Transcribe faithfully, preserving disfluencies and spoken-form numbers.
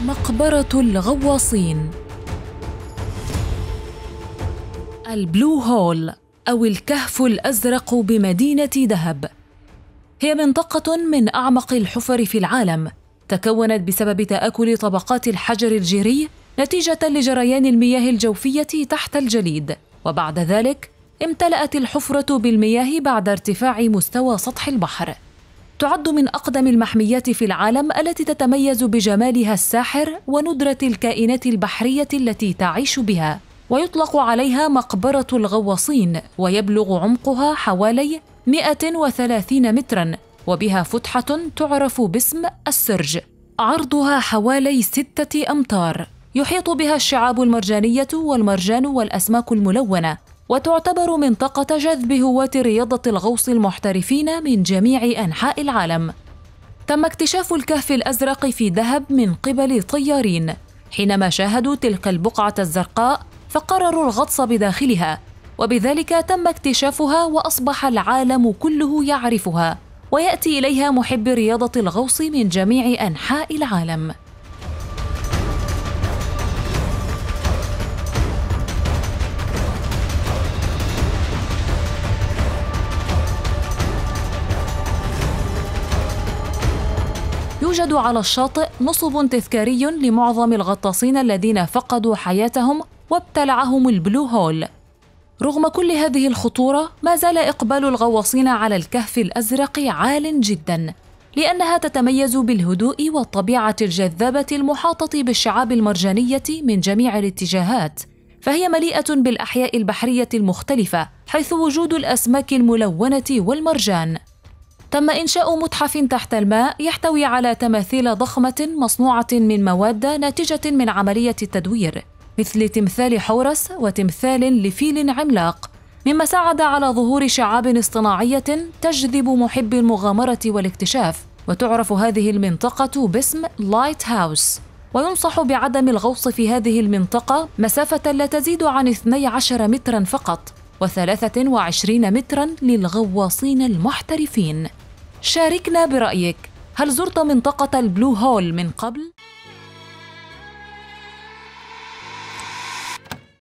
مقبرة الغواصين. البلو هول أو الكهف الأزرق بمدينة دهب هي منطقة من أعمق الحفر في العالم، تكونت بسبب تآكل طبقات الحجر الجيري نتيجة لجريان المياه الجوفية تحت الجليد، وبعد ذلك امتلأت الحفرة بالمياه بعد ارتفاع مستوى سطح البحر. تعد من أقدم المحميات في العالم التي تتميز بجمالها الساحر وندرة الكائنات البحرية التي تعيش بها، ويطلق عليها مقبرة الغواصين، ويبلغ عمقها حوالي مئة وثلاثين متراً، وبها فتحة تعرف باسم السرج عرضها حوالي ستة أمتار، يحيط بها الشعاب المرجانية والمرجان والأسماك الملونة، وتعتبر منطقة جذب هواة رياضة الغوص المحترفين من جميع أنحاء العالم. تم اكتشاف الكهف الأزرق في دهب من قبل طيارين، حينما شاهدوا تلك البقعة الزرقاء فقرروا الغطس بداخلها، وبذلك تم اكتشافها وأصبح العالم كله يعرفها، ويأتي إليها محبي رياضة الغوص من جميع أنحاء العالم. يوجد على الشاطئ نصب تذكاري لمعظم الغطاسين الذين فقدوا حياتهم وابتلعهم البلو هول. رغم كل هذه الخطورة، ما زال إقبال الغواصين على الكهف الأزرق عال جداً، لأنها تتميز بالهدوء والطبيعة الجذابة المحاطة بالشعاب المرجانية من جميع الاتجاهات، فهي مليئة بالأحياء البحرية المختلفة، حيث وجود الأسماك الملونة والمرجان. تم إنشاء متحف تحت الماء يحتوي على تماثيل ضخمة مصنوعة من مواد ناتجة من عملية التدوير، مثل تمثال حورس وتمثال لفيل عملاق، مما ساعد على ظهور شعاب اصطناعية تجذب محبي المغامرة والاكتشاف. وتعرف هذه المنطقة باسم لايت هاوس، وينصح بعدم الغوص في هذه المنطقة مسافة لا تزيد عن اثني عشر متراً فقط، وثلاثة وعشرين متراً للغواصين المحترفين. شاركنا برأيك، هل زرت منطقة البلو هول من قبل؟